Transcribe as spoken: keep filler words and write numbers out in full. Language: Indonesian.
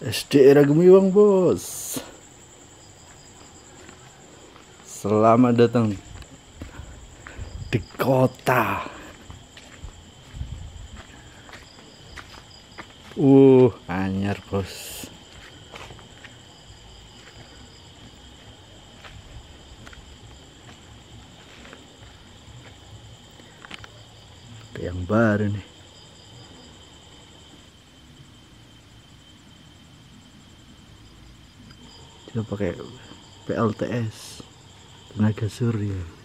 S D Ragemiwang bos. Selamat datang di kota. Uh, anyar bos. Yang baru nih. Dia pakai P L T S, tenaga surya.